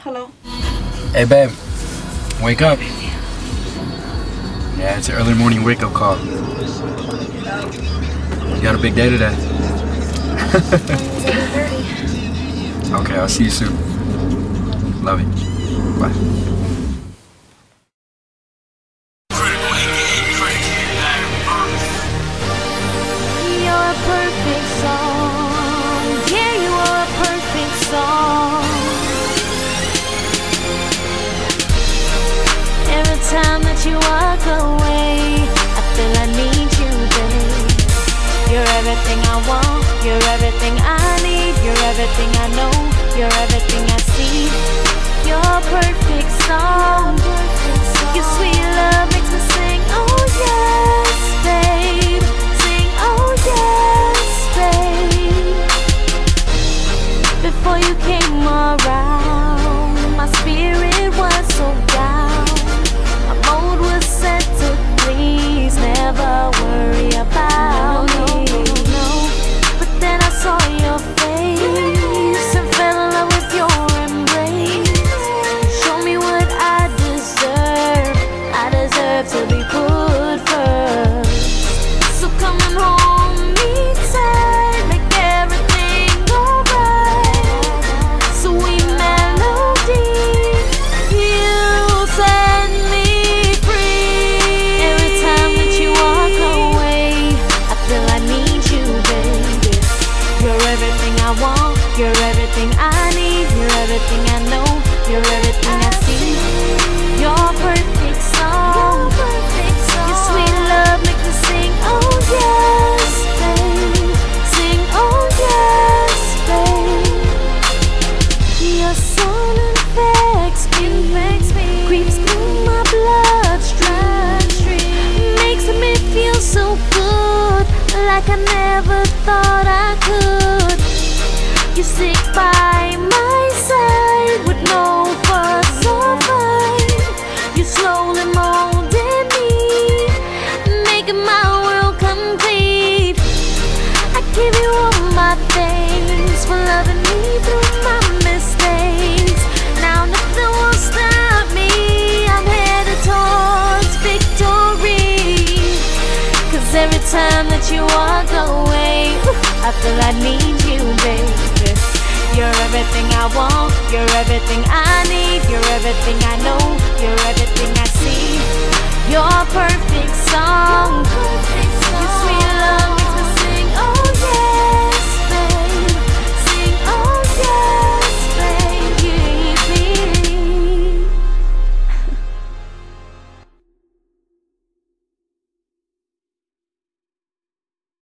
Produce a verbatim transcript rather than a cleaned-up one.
Hello. Hey, babe. Wake up. Yeah, it's an early morning wake-up call. You got a big day today. Okay, I'll see you soon. Love you. Bye. You're a perfect song. Yeah, you are a perfect song. Every time that you walk away, I feel I need you, babe. You're everything I want. You're everything I need. You're everything I know. You're everything I see. You're a perfect song. Your sweet love makes me sing. Oh yes, babe. Sing. Oh yes, babe. Before you came around, my spirit was so down. My mode was set to please, never worry about me. But then I saw your face and fell in love with your embrace. Show me what I deserve. I deserve to be put first. So come and hold me tight, make everything go right. Sweet melody, you set me free. Every time that you walk away, I feel I need you, baby. You're everything I want. You're everything I need. You're everything I know. You're everything I see. You're perfect song. Your sweet love makes me sing. Oh yes, babe. Sing. Oh yes, babe. Your soul infects me, creeps through my bloodstream, makes me feel so good, like I never thought I could. You stick by my side with no fuss or fight. You slowly molding me, making my world complete. I give you all my thanks for loving me through my mistakes. Now nothing will stop me. I'm headed towards victory. Cause every time that you walk away, I feel I need you, baby. You're everything I want. You're everything I need. You're everything I know. You're everything I see. You're perfect.